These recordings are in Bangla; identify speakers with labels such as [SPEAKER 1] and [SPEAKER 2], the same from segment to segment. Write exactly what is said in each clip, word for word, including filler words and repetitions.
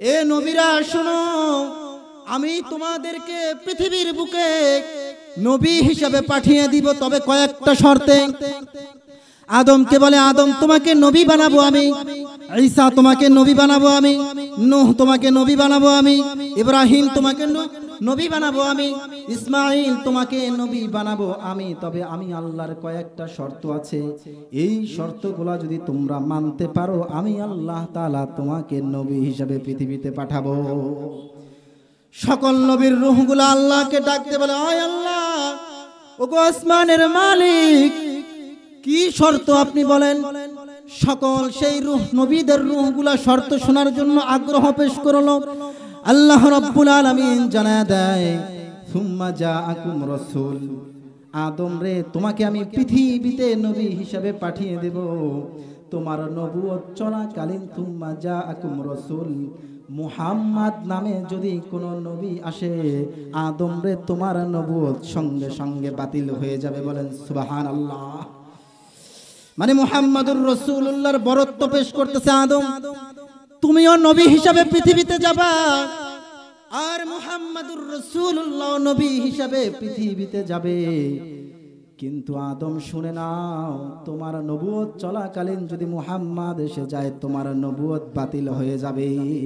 [SPEAKER 1] এ নবীরা শোনো, আমি তোমাদেরকে পৃথিবীর বুকে নবী হিসাবে পাঠিয়ে দিব, তবে কয়েকটা শর্তে। আদমকে বলে, আদম তোমাকে নবী বানাবো আমি, ঈসা তোমাকে নবী বানাবো আমি, নূহ তোমাকে নবী বানাবো আমি, ইব্রাহিম তোমাকে নবী বানাবো আমি, ইসমাইল তোমাকে নবী বানাবো আমি। তবে আমি আল্লাহর কয়েকটা শর্ত আছে, এই শর্তগুলো যদি তোমরা মানতে পারো, আমি আল্লাহ তাআলা তোমাকে নবী হিসাবে পৃথিবীতে পাঠাবো। সকল নবীর রূহগুলো আল্লাহকে ডাকতে বলে, আয় আল্লাহ, ওগো আসমানের মালিক, কি শর্ত আপনি বলেন। সকল সেই রূহ, নবীদের রূহগুলা শর্ত শোনার জন্য আগ্রহ পেশ করলো। আল্লাহ রাব্বুল আলামিন জানায় দেয়, সুম্মা জাআকুম রাসূল, আদম রে তোমাকে আমি পৃথিবীতে নবী হিসাবে পাঠিয়ে দেব। তোমার নবুয়ত চলাকালীন সুম্মা জাআকুম রাসূল, মুহাম্মদ নামে যদি কোন নবী আসে, আদম রে তোমার নবুয়ত সঙ্গে সঙ্গে বাতিল হয়ে যাবে। বলেন সুবহানাল্লাহ। মানে মুহাম্মাদুর রাসূলুল্লাহর বরত্ব পেশ করতেছে আদম, তুমিও নবী হিসাবে পৃথিবীতে যাবা, আর মুহাম্মাদুর রাসূলুল্লাহ নবী হিসাবে পৃথিবীতে যাবে। কিন্তু আদম শুনে নাও, তোমার নবুয়ত চলাকালীন যদি মুহাম্মদ এসে যায়, তোমার নবুয়ত বাতিল হয়ে যাবে।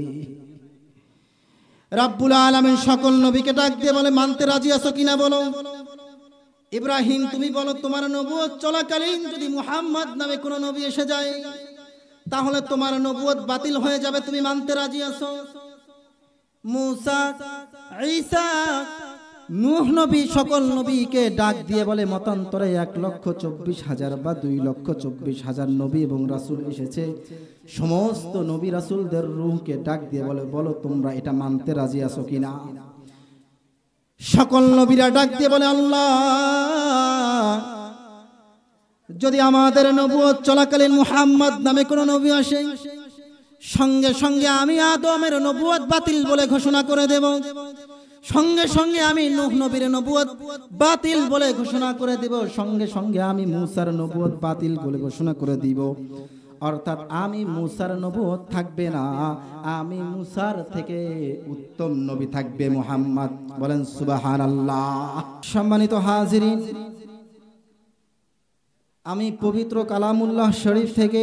[SPEAKER 1] রাব্বুল আলামিন সকল নবীকে ডাক দিয়ে বলে, মানতে রাজি আছো কিনা বলো। ইব্রাহিম তুমি বলো, তোমার নবুয়ত চলাকালীন যদি মুহাম্মদ নামে কোন নবী এসে যায়, তাহলে তোমার নবুয়ত বাতিল হয়ে যাবে, তুমি মানতে রাজি আছো। মুসা, ঈসা, নূহ নবী, সকল নবীকে ডাক দিয়ে বলে, মতান্তরে এক লক্ষ চব্বিশ হাজার বা দুই লক্ষ চব্বিশ হাজার নবী এবং রাসূল এসেছে। সমস্ত নবী রাসূলদের রূহকে ডাক দিয়ে বলে, বলো তোমরা এটা মানতে রাজি আছো কিনা। সকল নবীরা ডাক দিয়ে বলে, আল্লাহ, যদি আমাদের নবুয়ত চলাকালীন মুহাম্মদ নামে কোন নবী আসে, সঙ্গে সঙ্গে আমি আদমের নবুয়ত বাতিল বলে ঘোষণা করে দেব, সঙ্গে সঙ্গে আমি নূহ নবীর নবুয়ত বাতিল বলে ঘোষণা করে দেব, সঙ্গে সঙ্গে আমি মুসার নবুয়ত বাতিল বলে ঘোষণা করে দিব। অর্থাৎ আমি মুসার নবুয়ত থাকবে না, আমি মুসার থেকে উত্তম নবী থাকবে মুহাম্মদ। বলেন সুবহানাল্লাহ। সম্মানিত হাজিরিন, আমি পবিত্র কালামুল্লাহ শরীফ থেকে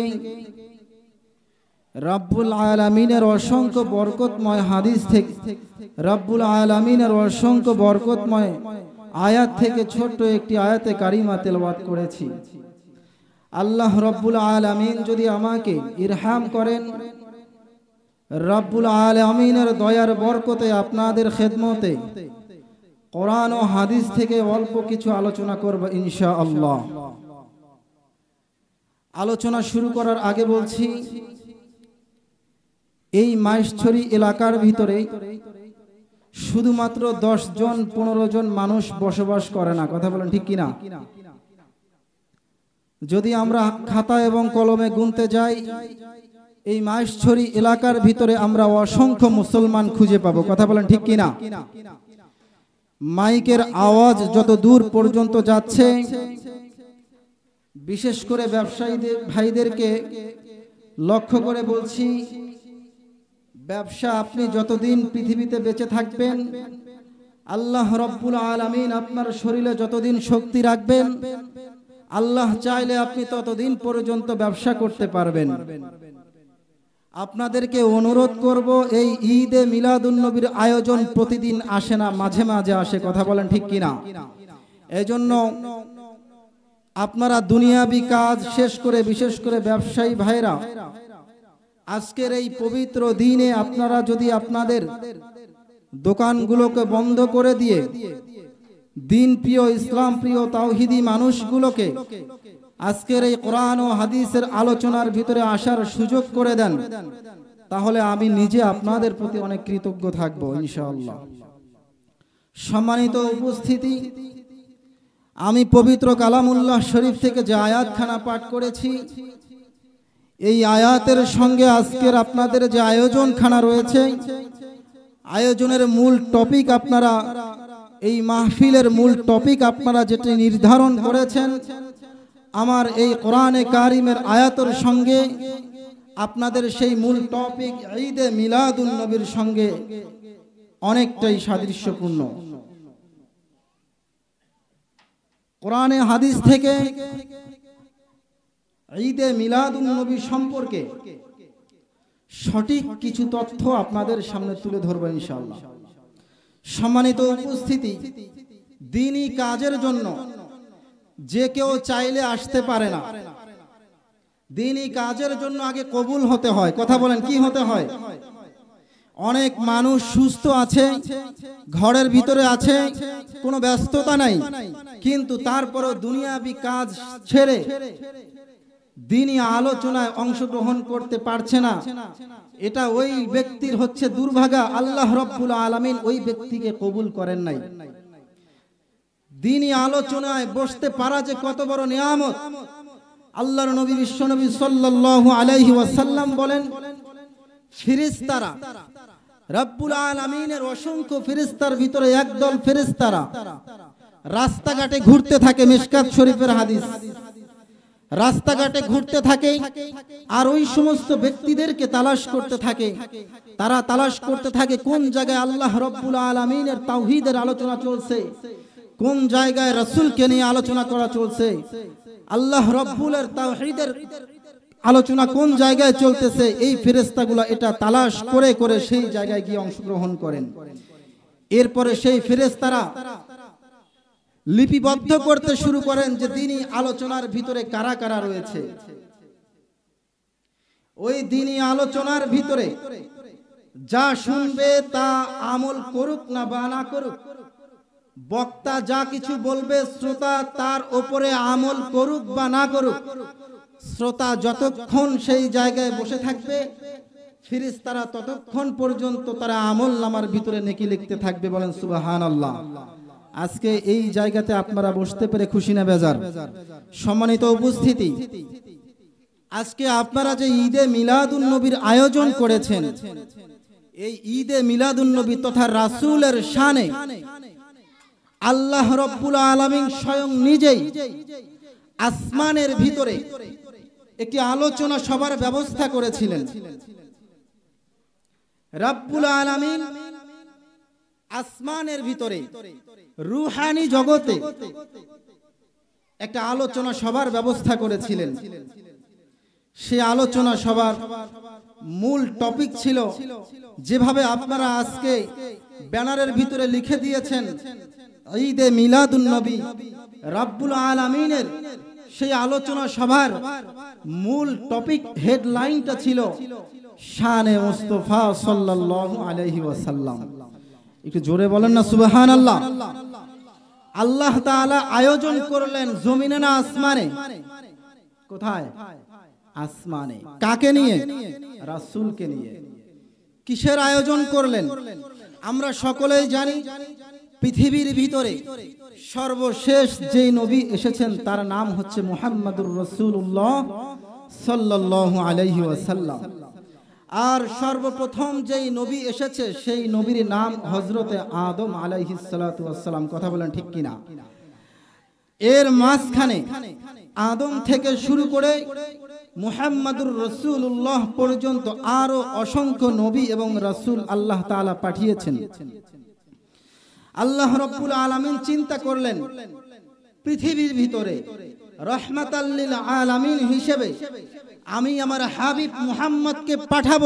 [SPEAKER 1] রব্বুল আলামিনের অসংখ্য বরকতময় হাদিস থেকে, রব্বুল আলামিনের অসংখ্য বরকতময় আয়াত থেকে ছোট্ট একটি আয়াতে কারিমা তেলাওয়াত করেছি। আল্লাহ রব্বুল আলামিন যদি আমাকে ইরহাম করেন, রব্বুল আলামিনের দয়ার বরকতে আপনাদের খেদমতে কোরআন ও হাদিস থেকে অল্প কিছু আলোচনা করব ইনশাআল্লাহ। আলোচনা শুরু করার আগে বলছি, এই মাইশছড়ি এলাকার ভিতরে শুধুমাত্র দশ জন পনেরো জন মানুষ বসবাস করে না। কথা বলেন ঠিক কিনা? যদি আমরা খাতা এবং কলমে গুনতে যাই, এই মাইশছড়ি এলাকার ভিতরে আমরা অসংখ্য মুসলমান খুঁজে পাবো। কথা বলেন ঠিক কিনা? মাইকের আওয়াজ যত দূর পর্যন্ত যাচ্ছে, বিশেষ করে ব্যবসায়ীদের ভাইদেরকে লক্ষ্য করে বলছি, ব্যবসা আপনি যতদিন পৃথিবীতে বেঁচে থাকবেন, আল্লাহ রব্বুল আলামিন আপনার শরীরে যতদিন শক্তি রাখবেন, আল্লাহ চাইলে আপনি ততদিন পর্যন্ত ব্যবসা করতে পারবেন। আপনাদেরকে অনুরোধ করব, এই ঈদে মিলাদুন নবীর আয়োজন প্রতিদিন আসে না, মাঝে মাঝে আসে। কথা বলেন ঠিক কিনা? এজন্য আপনারা দুনিয়াবি কাজ শেষ করে, বিশেষ করে ব্যবসায়ী ভাইরা, আজকের এই পবিত্র দিনে আপনারা যদি আপনাদের দোকানগুলোকে বন্ধ করে দিয়ে দিন প্রিয়, ইসলাম প্রিয়, তাওহীদি মানুষগুলোকে আজকের এই কোরআন ও হাদিসের আলোচনার ভিতরে আসার সুযোগ করে দেন, তাহলে আমি নিজে আপনাদের প্রতি অনেক কৃতজ্ঞ থাকবো ইনশাআল্লাহ। সম্মানিত উপস্থিতি, আমি পবিত্র কালামুল্লাহ শরীফ থেকে যে আয়াতখানা পাঠ করেছি, এই আয়াতের সঙ্গে আজকের আপনাদের যে আয়োজনখানা রয়েছে, আয়োজনের মূল টপিক আপনারা, এই মাহফিলের মূল টপিক আপনারা যেটি নির্ধারণ করেছেন, আমার এই কোরআনে কারিমের আয়াতের সঙ্গে আপনাদের সেই মূল টপিক ঈদে মিলাদুন নবীর সঙ্গে অনেকটাই সাদৃশ্যপূর্ণ। কোরআনে হাদিস থেকে ঈদে মিলাদুন নবী সম্পর্কে সঠিক কিছু তথ্য আপনাদের সামনে তুলে ধরব ইনশাআল্লাহ। সম্মানিত উপস্থিতি, দ্বীনি কাজের জন্য যে কেউ চাইলে আসতে পারে না। দ্বীনি কাজের জন্য আগে কবুল হতে হয়। কথা বলেন, কি হতে হয়? অনেক মানুষ সুস্থ আছে, ঘরের ভিতরে আছে, কোনো ব্যস্ততা নাই, কিন্তু তারপরও দুনিয়াবি কাজ ছেড়ে দ্বীনি আলোচনায় অংশগ্রহণ করতে পারছে না। এটা ওই ব্যক্তির হচ্ছে দুর্ভাগা। আল্লাহ রাব্বুল আলামিন ওই ব্যক্তিকে কবুল করেন নাই। দ্বীনি আলোচনায় বসতে পারা যে কত বড় নিয়ামত। আল্লাহর নবী বিশ্বনবী সাল্লাল্লাহু আলাইহি ওয়াসাল্লাম বলেন, ফেরেশতারা, রাব্বুল আলামিনের অসংখ্য ফেরেশতার ভিতরে একদল ফেরেশতারা রাস্তাঘাটে ঘুরতে থাকে। মিশকাত শরীফের হাদিস। রাস্তাঘাটে ঘুরতে থাকে আর ওই সমস্ত ব্যক্তিদেরকে তালাশ করতে থাকে। তারা তালাশ করতে থাকে কোন জায়গায় আল্লাহ রাব্বুল আলামিনের তাওহীদের আলোচনা চলছে, কোন জায়গায় রাসূলকে নিয়ে আলোচনা করা চলছে, আল্লাহ রাব্বুলের তাওহীদের আলোচনা কোন জায়গায় চলতেছে। এই ফেরেশতাগুলো এটা তালাশ করে করে সেই জায়গায় গিয়ে অংশগ্রহণ করেন। এরপরে সেই ফেরেশতারা লিপিবদ্ধ করতে শুরু করেন যে দ্বীনি আলোচনার ভিতরে কারা কারা রয়েছে। ওই দ্বীনি আলোচনার ভিতরে যা শুনবে তা আমল করুক না বা না করুক, বক্তা যা কিছু বলবে শ্রোতা তার উপরে আমল করুক বা না করুক, শ্রোতা যতক্ষণ সেই জায়গায় বসে থাকবে ফেরেশতারা ততক্ষণ পর্যন্ত তারা আমল নামার ভিতরে নেকি লিখতে থাকবে। বলেন সুবহানাল্লাহ। আজকে এই জায়গাতে আপনারা বসতে পেরে খুশি না বেজার? সম্মানিত উপস্থিতি, আজকে আপনারা যে ঈদে মিলাদুন নবীর আয়োজন করেছেন, এই ঈদে মিলাদুন নবী তথা রাসূলের শানে আল্লাহ রাব্বুল আলামিন স্বয়ং নিজেই আসমানের ভিতরে একটি আলোচনা সভার ব্যবস্থা করেছিলেন। রাব্বুল আলামিন আসমানের ভিতরে রূহানি জগতে একটা আলোচনা সভার ব্যবস্থা করেছিলেন। সেই আলোচনা সভার মূল টপিক ছিল, যেভাবে আপনারা আজকে ব্যানারের ভিতরে লিখে দিয়েছেন, ঈদে মিলাদুন নবী। রাব্বুল আলামিনের সেই আলোচনা সভার মূল টপিক হেডলাইনটা ছিল শানে মুস্তাফা সাল্লাল্লাহু আলাইহি ওয়াসাল্লাম। একটু জোরে বলেন না সুবহানাল্লাহ। আল্লাহ তাআলা আয়োজন করলেন জমিনে না আসমানে? কোথায়? আসমানে। কাকে নিয়ে? রাসূলকে নিয়ে। কিসের আয়োজন করলেন? আমরা সকলেই জানি পৃথিবীর ভিতরে সর্বশেষ যেই নবী এসেছেন তার নাম হচ্ছে মুহাম্মাদুর রাসূলুল্লাহ সাল্লাল্লাহু আলাইহি ওয়াসাল্লাম। আর সর্বপ্রথম যেই নবী এসেছে সেই নবীর নাম হযরতে আদম আলাইহিস সালাতু ওয়াসসালাম। কথা বলেন ঠিক কিনা? এর মাঝখানে আদম থেকে শুরু করে মুহাম্মাদুর রাসূলুল্লাহ পর্যন্ত আরো অসংখ্য নবী এবং রাসূল আল্লাহ তাআলা পাঠিয়েছেন। আল্লাহ রাব্বুল আলামিন চিন্তা করলেন পৃথিবীর ভিতরে রাহমাতাল লিল আলামিন হিসেবে আমি আমার হাবিব মুহাম্মদকে পাঠাবো।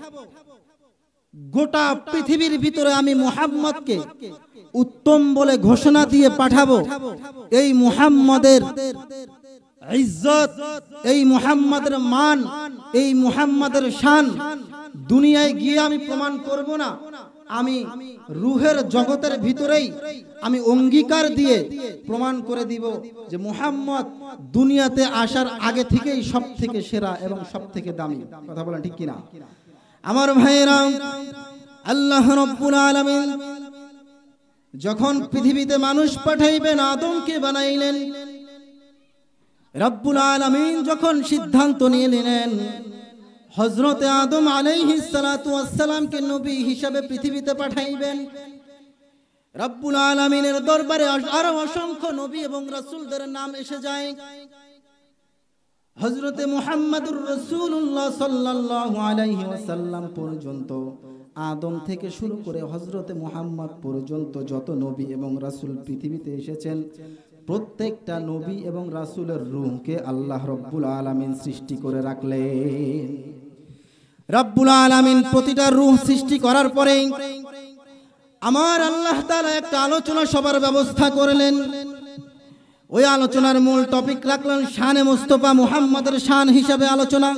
[SPEAKER 1] গোটা পৃথিবীর ভিতরে আমি মুহাম্মদকে উত্তম বলে ঘোষণা দিয়ে পাঠাবো। এই মুহাম্মদের ইজ্জত, এই মুহাম্মদের মান, এই মুহাম্মদের শান দুনিয়ায় গিয়ে আমি প্রমাণ করব না, আমি রূহের জগতের ভিতরেই আমি অঙ্গীকার দিয়ে প্রমাণ করে দিব যে মুহাম্মদ দুনিয়াতে আসার আগে থেকেই সব থেকে সেরা এবং সব থেকে দামি। কথা বলেন ঠিক কিনা? আমার ভাইয়েরা, আল্লাহ রাব্বুল আলামিন যখন পৃথিবীতে মানুষ পাঠাইবেন আদমকে বানাইলেন। রাব্বুল আলামিন যখন সিদ্ধান্ত নিয়ে নিলেন হযরতে আদম আলাইহিস সালাতু ওয়াসসালামকে নবী হিসেবে পৃথিবীতে পাঠাইবেন, রাব্বুল আলামিনের দরবারে আরো অসংখ্য নবী এবং রাসূলদের নাম এসে যায়। হযরতে মুহাম্মদুর রাসূলুল্লাহ সাল্লাল্লাহু আলাইহি ওয়াসাল্লাম পর্যন্ত, আদম থেকে শুরু করে হযরতে মুহাম্মদ পর্যন্ত যত নবী এবং রাসূল পৃথিবীতে এসেছেন, প্রত্যেকটা নবী এবং রাসূলের রূহকে আল্লাহ রাব্বুল আলামিন সৃষ্টি করে রাখলেন। রাব্বুল আলামিন প্রতিটা রূহ সৃষ্টি করার পরে আমার আল্লাহ তাআলা একটা আলোচনা সবার ব্যবস্থা করলেন। ওই আলোচনার মূল টপিক রাখলেন শানে মুস্তাফা মুহাম্মদের শান হিসাবে আলোচনা।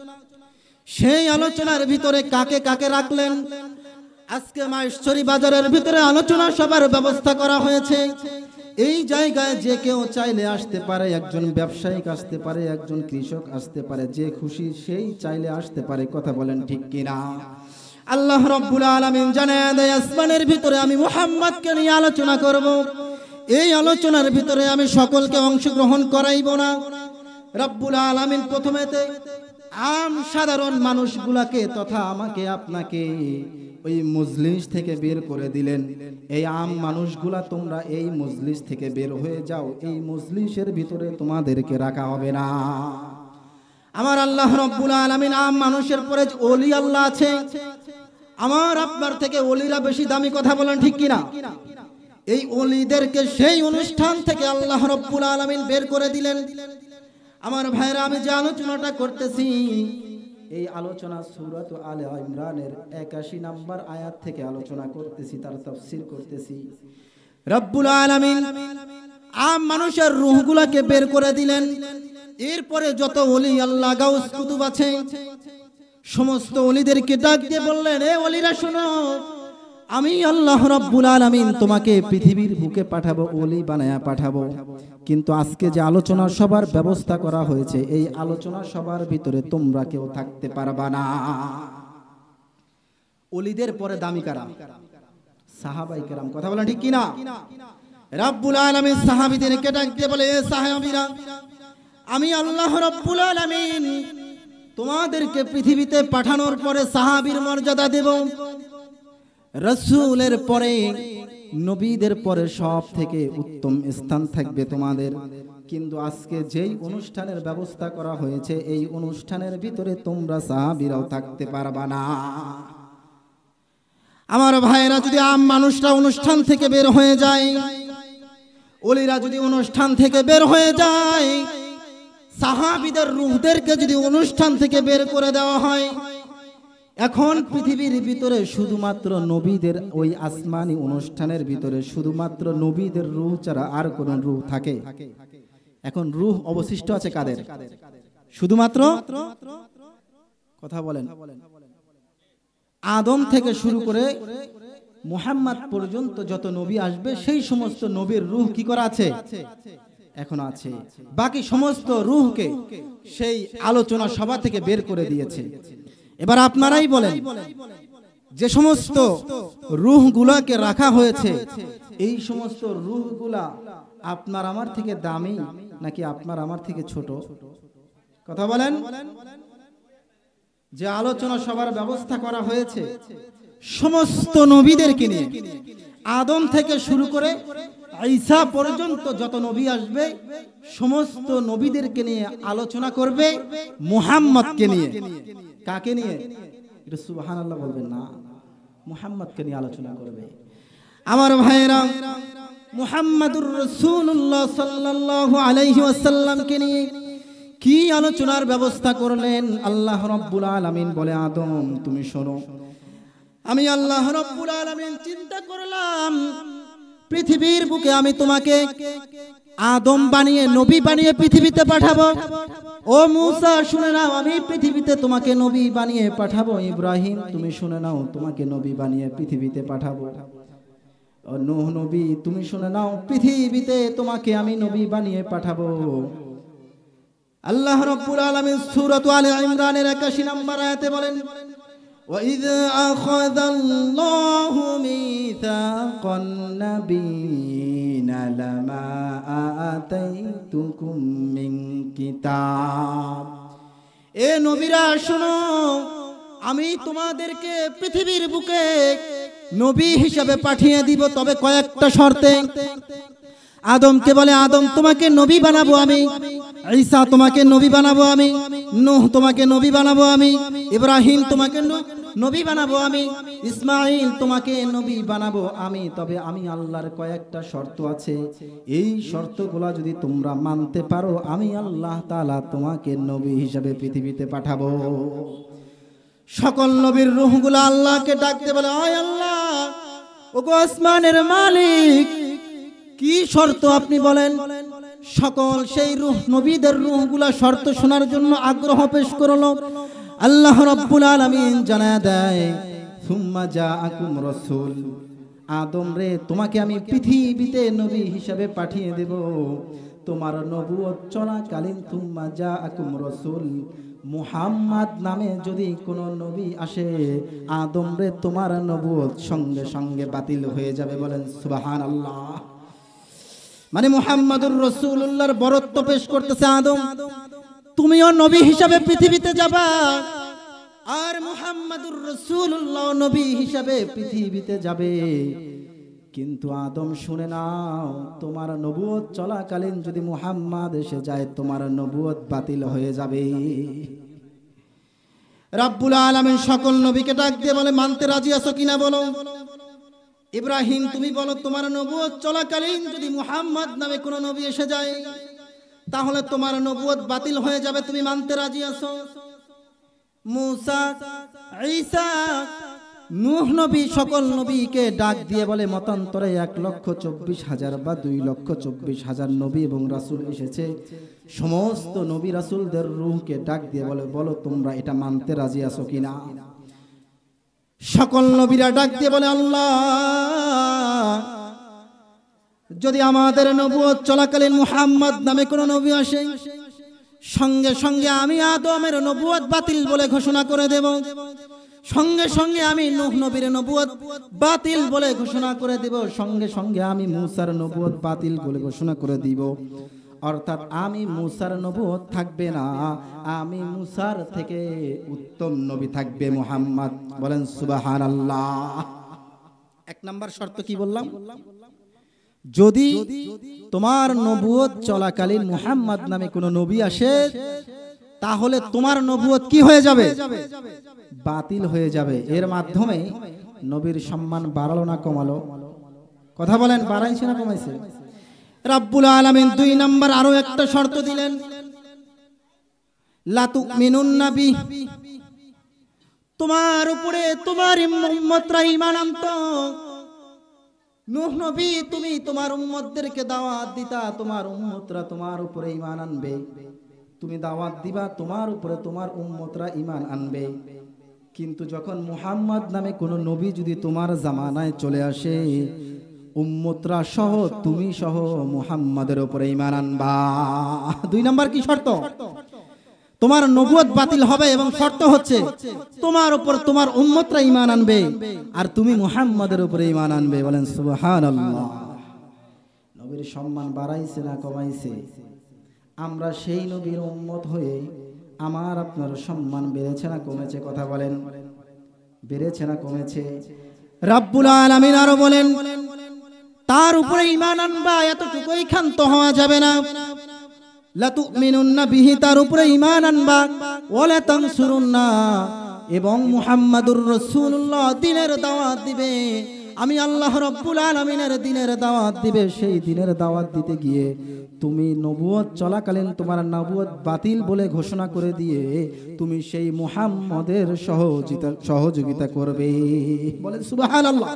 [SPEAKER 1] সেই আলোচনার ভিতরে কাকে কাকে রাখলেন, আজকে মাহেশরী বাজারের ভিতরে আলোচনা সবার ব্যবস্থা করা হয়েছে। এই জায়গায় যে কেউ চাইলে আসতে পারে, একজন ব্যবসায়িক আসতে পারে, একজন কৃষক আসতে পারে, যে খুশি সেই চাইলে আসতে পারে। কথা বলেন ঠিক কিনা? আল্লাহ রাব্বুল আলামিন জানায় দেয়, আসমানের ভিতরে আমি মুহাম্মদকে নিয়ে আলোচনা করব। এই আলোচনার ভিতরে আমি সকলকে অংশগ্রহণ করাইব না। রাব্বুল আলামিন প্রথমেতে আম সাধারণ মানুষগুলাকে তথা আমাকে আপনাকে ওই মজলিস থেকে বের করে দিলেন। এই আম মানুষগুলা তোমরা এই মজলিস থেকে বের হয়ে যাও, এই মজলিসের ভিতরে তোমাদেরকে রাখা হবে না। আমার আল্লাহ রাব্বুল আলামিন আম মানুষের পরে ওলি আল্লাহ আছে, আমার আপনার থেকে ওলিরা বেশি দামি। কথা বলেন ঠিক কিনা? এই ওলিদেরকে সেই অনুষ্ঠান থেকে আল্লাহ রাব্বুল আলামিন বের করে দিলেন। আমার ভাইরা, আমি যে আলোচনাটা করতেছি এই আলোচনা সূরাত আলে ইমরানের একাশি নম্বর আয়াত থেকে আলোচনা করতেছি, তার তাফসীর করতেছি। রাব্বুল আলামিন আম মানুষের রূহগুলোকে বের করে দিলেন। এরপরে যত ওলি আল্লাহ গাউস কুতুব আছে সমস্ত ওলিদেরকে ডাক দিয়ে বললেন, এ ওলিরা শোনো, আমি আল্লাহ রাব্বুল আলামিন তোমাকে পৃথিবীর বুকে পাঠাবো, ওলি বানায়া পাঠাবো। কিন্তু আজকে যে আলোচনা সবার ব্যবস্থা করা হয়েছে, এই আলোচনা সবার ভিতরে তোমরা কেউ থাকতে পারবা না। ওলিদের পরে দামি কারা? সাহাবায়ে কেরাম। কথা বলেন ঠিক কিনা? রাব্বুল আলামিন সাহাবীদেরকে ডাক দিয়ে বলে, এ সাহাবীরা, আমি আল্লাহ রাব্বুল আলামিন তোমাদেরকে পৃথিবীতে পাঠানোর পরে সাহাবীর মর্যাদা দেব। রাসূলের পরে, নবীদের পরে সব থেকে উত্তম স্থান থাকবে তোমাদের। কিন্তু আজকে যেই অনুষ্ঠানের ব্যবস্থা করা হয়েছে, এই অনুষ্ঠানের ভিতরে তোমরা সাহাবীরাও থাকতে পারবা না। আমার ভাইরা, যদি আম মানুষরা অনুষ্ঠান থেকে বের হয়ে যায়, ওলিরা যদি অনুষ্ঠান থেকে বের হয়ে যায়, সাহাবীদের রূহদেরকে যদি অনুষ্ঠান থেকে বের করে দেওয়া হয়, এখন পৃথিবীর ভিতরে শুধুমাত্র নবীদের ওই আসমানি অনুষ্ঠানের ভিতরে শুধুমাত্র নবীদের রূহ ছাড়া আর কোন রূহ থাকে? এখন রূহ অবশিষ্ট আছে কাদের? শুধুমাত্র, কথা বলেন, আদম থেকে শুরু করে মুহাম্মদ পর্যন্ত যত নবী আসবে সেই সমস্ত নবীর রূহ কি করা আছে? এখন আছে। বাকি সমস্ত রূহকে সেই আলোচনা সভা থেকে বের করে দিয়েছে। এবার আপনারাই বলেন, যে সমস্ত রূহগুলাকে রাখা হয়েছে, এই সমস্ত রূহগুলা আপনার আমার থেকে দামি নাকি আপনার আমার থেকে ছোট? কথা বলেন। যে আলোচনা সবার ব্যবস্থা করা হয়েছে সমস্ত নবীদেরকে নিয়ে, আদম থেকে শুরু করে ঈসা পর্যন্ত যত নবী আসবে সমস্ত নবীদেরকে নিয়ে আলোচনা করবে, মুহাম্মদকে নিয়ে। কাকে নিয়ে? এটা সুবহানাল্লাহ বলবেন না, মুহাম্মদকে নিয়ে আলোচনা করবে। আমার ভাইরা, মুহাম্মাদুর রাসূলুল্লাহ সাল্লাল্লাহু আলাইহি ওয়াসাল্লামকে নিয়ে কি আলোচনার ব্যবস্থা করলেন আল্লাহ রাব্বুল আলামিন বলে, আদম তুমি শোনো, আমি আল্লাহ রাব্বুল আলামিন চিন্তা করলাম পৃথিবীর বুকে আমি তোমাকে আদম বানিয়ে নবী বানিয়ে পৃথিবীতে পাঠাবো। ও মূসা শুনে নাও, আমি পৃথিবীতে তোমাকে নবী বানিয়ে পাঠাবো। ইব্রাহিম তুমি শুনে নাও, তোমাকে নবী বানিয়ে পৃথিবীতে পাঠাবো। ও নূহ নবী তুমি শুনে নাও, পৃথিবীতে তোমাকে আমি নবী বানিয়ে পাঠাবো। আল্লাহ রাব্বুল আলামিন সূরা আলে ইমরানের একাশি নম্বর আয়াতে বলেন, وَإِذْ أَخَذَ اللَّهُ مِيثَاقَ النَّبِيِّينَ لَمَا آتَيْتُكُم مِّن كِتَابٍ। এ নবীরা শোনো, আমি তোমাদেরকে পৃথিবীর বুকে নবী হিসাবে পাঠিয়ে দিব, তবে কয়েকটা শর্তে। আদমকে বলে, আদম তোমাকে নবী বানাবো আমি। ঈসা তোমাকে নবী বানাবো আমি, নূহ তোমাকে নবী বানাবো আমি, ইব্রাহিম তোমাকে নবী বানাবো আমি, ইসমাইল তোমাকে নবী বানাবো আমি। তবে আমি আল্লাহর কয়েকটা শর্ত আছে, এই শর্তগুলো যদি তোমরা মানতে পারো আমি আল্লাহ তাআলা তোমাকে নবী হিসাবে পৃথিবীতে পাঠাবো। সকল নবীর রূহগুলো আল্লাহকে ডাকতে বলে, আয় আল্লাহ, ওগো আসমানের মালিক, কি শর্ত আপনি বলেন। সকল সেই রূহ নবীদের রূহগুলা শর্ত শোনার জন্য আগ্রহ পেশ করলো। আল্লাহ রাব্বুল আলামিন জানায় দেয়, সুম্মা জাআকুম রাসূল, আদম রে তোমাকে আমি পৃথিবীতে নবী হিসাবে পাঠিয়ে দেব। তোমার নবুয়ত চলাকালীন সুম্মা জাআকুম রাসূল, মুহাম্মদ নামে যদি কোনো নবী আসে, আদম রে তোমার নবুয়ত সঙ্গে সঙ্গে বাতিল হয়ে যাবে। বলেন সুবহানাল্লাহ। মানে মুহাম্মাদুর রাসূলুল্লাহর বরত্ব পেশ করতেছে আদম, তুমিও নবী হিসাবে পৃথিবীতে যাবা, আর মুহাম্মাদুর রাসূলুল্লাহ নবী হিসাবে পৃথিবীতে যাবে। কিন্তু আদম শুনে নাও, তোমার নবুয়ত চলাকালীন যদি মুহাম্মদ এসে যায়, তোমার নবুয়ত বাতিল হয়ে যাবে। রাব্বুল আলামিন সকল নবীকে ডাক দিয়ে বলে, মানতে রাজি আছো কিনা বলো। ইব্রাহিম তুমি বলো, তোমার নবুয়ত চলাকালীন যদি মুহাম্মদ নামে কোনো নবী এসে যায়, তাহলে তোমার নবুয়ত বাতিল হয়ে যাবে, তুমি মানতে রাজি আছো। মুসা, ঈসা, নূহ নবী সকল নবীকে ডাক দিয়ে বলে, মতান্তরে এক লক্ষ চব্বিশ হাজার বা দুই লক্ষ চব্বিশ হাজার নবী এবং রাসূল এসেছে। সমস্ত নবী রাসূলদের রূহকে ডাক দিয়ে বলে, বলো তোমরা এটা মানতে রাজি আছো কিনা। সকল নবীরা ডাক দিয়ে বলে, আল্লাহ, যদি আমাদের নবুয়ত চলাকালীন মুহাম্মদ নামে কোন নবী আসে, সঙ্গে সঙ্গে আমি আদমের নবুয়ত বাতিল বলে ঘোষণা করে দেব, সঙ্গে সঙ্গে আমি নূহ নবীর নবুয়ত বাতিল বলে ঘোষণা করে দেব, সঙ্গে সঙ্গে আমি মুসার নবুয়ত বাতিল বলে ঘোষণা করে দিব। অর্থাৎ আমি মুসার নবুয়ত থাকবে না, আমি মুসার থেকে উত্তম নবী থাকবে মুহাম্মদ। বলেন সুবহানাল্লাহ। এক নাম্বার শর্ত কি বললাম, যদি তোমার নবুয়ত চলাকালীন মুহাম্মদ নামে কোন নবী আসে, তাহলে তোমার নবুয়ত কি হয়ে যাবে, বাতিল হয়ে যাবে। এর মাধ্যমে নবীর সম্মান বাড়ালো না কমালো, কথা বলেন, বাড়াইছে না কমাইছে। রাব্বুল আলামিন দুই নাম্বার আরো একটা শর্ত দিলেন, লা তুমিনুন নবী, তোমার উপরে তোমার উম্মতরা ঈমান আনতো। নূহ নবী তুমি তোমার উম্মতদেরকে দাওয়াত দিতা, তোমার উম্মতরা তোমার উপরে ঈমান আনবে, তুমি দাওয়াত দিবা, তোমার উপরে তোমার উম্মতরা ঈমান আনবে। কিন্তু যখন মুহাম্মদ নামে কোন নবী যদি তোমার জামানায় চলে আসে, উম্মতরা সহ তুমি সহ মুহাম্মাদের উপরে ঈমান আনবা। দুই নাম্বার কি শর্ত, তোমার নবুয়ত বাতিল হবে এবং শর্ত হচ্ছে তোমার উপর তোমার উম্মতরা ঈমান আনবে আর তুমি মুহাম্মাদের উপরে ঈমান আনবে। বলেন সুবহানাল্লাহ। নবীর সম্মান বাড়াইছে না কমাইছে? আমরা সেই নবীর উম্মত হয়ে আমার আপনার সম্মান বেড়েছে না কমেছে? কথা বলেন, বেড়েছে না কমেছে? রাব্বুল আলামিন আরো বলেন, তার উপরে ঈমান আনবা, এতটুকুই ক্ষান্ত হওয়া যাবে না। লা তুমিনুন্না বিহি, তার উপরে ঈমান আনবা, ওয়ালা তানসুরুন্না, এবং মুহাম্মাদুর রাসূলুল্লাহ দ্বীনের দাওয়াত দিবে। আমি আল্লাহ রাব্বুল আলামিনের দ্বীনের দাওয়াত দিবে। সেই দ্বীনের দাওয়াত দিতে গিয়ে তুমি নবুয়ত চলাকালীন তোমার নবুয়ত বাতিল বলে ঘোষণা করে দিয়ে তুমি সেই মুহাম্মদের সহযোগিতা সহযোগিতা করবে। বলেন সুবহানাল্লাহ।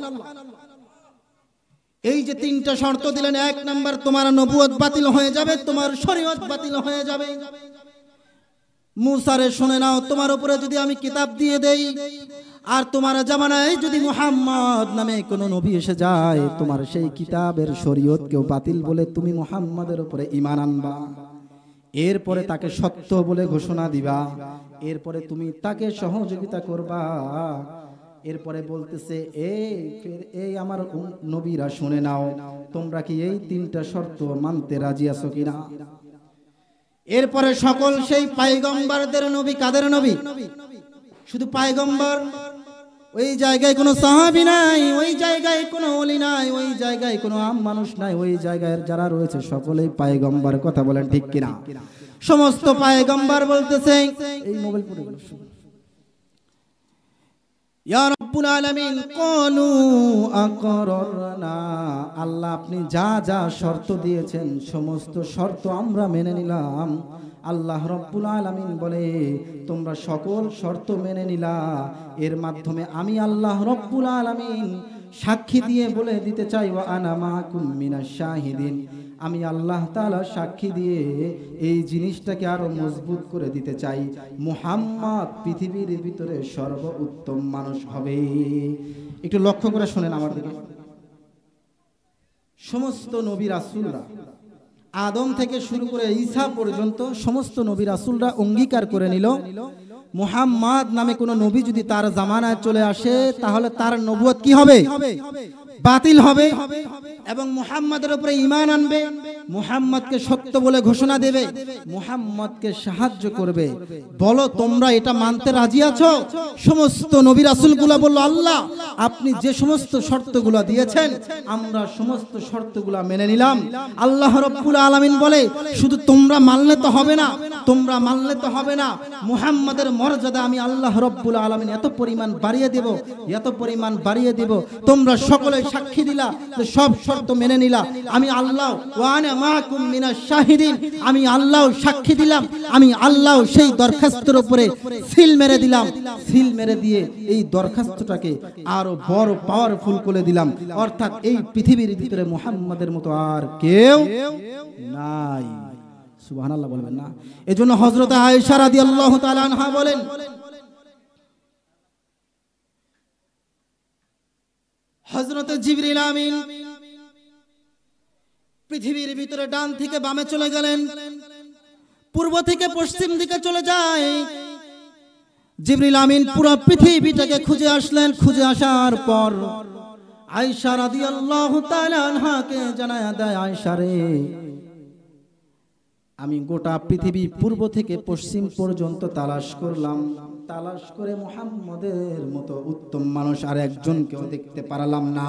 [SPEAKER 1] এই যে তিনটা শর্ত দিলেন, এক নাম্বার তোমার নবুয়ত বাতিল হয়ে যাবে, তোমার শরীয়ত বাতিল হয়ে যাবে। মুসারে শুনে নাও, তোমার উপরে যদি আমি কিতাব দিয়ে দেই আর তোমার জামানায় যদি মুহাম্মদ নামে কোনো নবী এসে যায়, তোমার সেই কিতাবের শরীয়ত কেউ বাতিল বলে তুমি মুহাম্মাদের উপরে ঈমান আনবা, এরপরে তাকে সত্য বলে ঘোষণা দিবা, এরপরে তুমি তাকে সহযোগিতা করবা। এরপরে বলতেছে, এই এই আমার নবীরা শুনে নাও, তোমরা কি এই তিনটা শর্ত মানতে রাজি আছো কিনা? এরপরে সকল সেই পয়গম্বরদের নবী, কাদের নবী? শুধু পয়গম্বর। ওই জায়গায় কোনো সাহাবী নাই, ওই জায়গায় কোনো ওলি নাই, ওই জায়গায় কোনো আম মানুষ নাই, ওই জায়গায় যারা রয়েছে সকলেই পয়গম্বর। কথা বলেন ঠিক কিনা? সমস্ত পয়গম্বর বলতেছে, এই মোবাইল পড়ে গেল, ইয়া রাব্বুল আলামিন ক্বালু আকরারনা, আল্লাহ আপনি যা যা শর্ত দিয়েছেন সমস্ত শর্ত আমরা মেনে নিলাম। আল্লাহ রাব্বুল আলামিন বলে তোমরা সকল শর্ত মেনে নিলা, এর মাধ্যমে আমি আল্লাহ রাব্বুল আলামিন সাক্ষী দিয়ে বলে দিতে চাই, ওয়া আনা মাকুম মিনাশ শাহিদিন, আমি আল্লাহ তাআলা সাক্ষী দিয়ে এই জিনিসটাকে আরো মজবুত করে দিতে চাই, মুহাম্মদ পৃথিবীর ভিতরে সর্বোত্তম মানুষ হবে। একটু লক্ষ্য করে শুনেন আমার দিকে। সমস্ত নবী রাসূলরা আদম থেকে শুরু করে ঈসা পর্যন্ত সমস্ত নবী রাসূলরা অঙ্গীকার করে নিল, মুহাম্মদ নামে কোন নবী যদি তার জামানায় চলে আসে তাহলে তার নবুয়ত কি হবে? বাতিল হবে। এবং মুহাম্মাদের উপরে ঈমান আনবে, মুহাম্মদকে সত্য বলে ঘোষণা দেবে, মুহাম্মদকে সাহায্য করবে। বলো তোমরা এটা মানতে রাজি আছো? সমস্ত নবী রাসূলগুলো বলল, আল্লাহ আপনি যে সমস্ত শর্তগুলো দিয়েছেন আমরা সমস্ত শর্তগুলো মেনে নিলাম। আল্লাহ রাব্বুল আলামিন বলে শুধু তোমরা মানলে তো হবে না, তোমরা মানলে তো হবে না, মুহাম্মাদের মর্যাদা আমি আল্লাহ রাব্বুল আলামিন এত পরিমাণ বাড়িয়ে দেব, এত পরিমাণ বাড়িয়ে দেব। তোমরা সকলে সাক্ষী দিলা, সব শর্ত মেনে নিলা, আমি আল্লাহ ওয়া আনা মাকুম মিনাশ শাহিদিন, আমি আল্লাহ সাক্ষী দিলাম, আমি আল্লাহ সেই দরখাস্তের উপরে সিল মেরে দিলাম। সিল মেরে দিয়ে এই দরখাস্তটাকে আরো বড় পাওয়ারফুল করে দিলাম, অর্থাৎ এই পৃথিবীর ভিতরে মুহাম্মাদের মতো আর কেউ নাই। সুবহানাল্লাহ বলবেন না? এজন্য হযরত আয়েশা রাদিয়াল্লাহু তাআলা আনহা বলেন, হযরত জিবরিল আমিন পৃথিবীর ভিতরে ডান থেকে বামে চলে গেলেন, পূর্ব থেকে পশ্চিম দিকে চলে যায়। জিবরিল আমিন পুরো পৃথিবীটাকে খুঁজে আসলেন। খুঁজে আসার পর আয়েশা রাদিয়াল্লাহু তাআলা আনহাকে জানায়া দেয়, আয়েশা রে, আমি গোটা পৃথিবী পূর্ব থেকে পশ্চিম পর্যন্ত তালাশ করলাম, তালাশ করে মুহাম্মদের মতো উত্তম মানুষ আর একজনকেও দেখতে পারলাম না।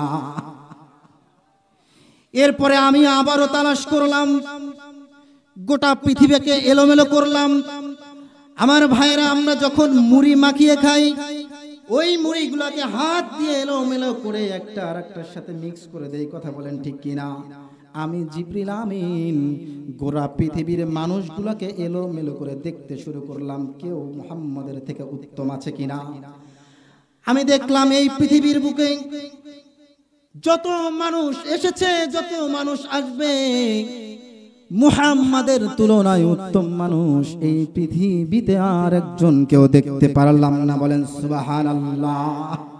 [SPEAKER 1] এরপরে আমি আবারও তালাশ করলাম, গোটা পৃথিবীকে এলোমেলো করলাম। আমার ভাইরা, আমরা যখন মুড়ি মাখিয়ে খাই ওই মুড়িগুলোকে হাত দিয়ে এলোমেলো করে একটা আর একটার সাথে মিক্স করে দেই, কথা বলেন ঠিক কিনা? আমি জিবরিল আমিন গোটা পৃথিবীর মানুষগুলোকে এলোমেলো করে দেখতে শুরু করলাম, কেউ মুহাম্মদের থেকে উত্তম আছে কিনা। আমি দেখলাম এই পৃথিবীর বুকে যত মানুষ এসেছে, যত মানুষ আসবে, মুহাম্মাদের তুলনায় উত্তম মানুষ এই পৃথিবীতে আর একজন কেউ দেখতে পারলাম না। বলেন সুবহানাল্লাহ।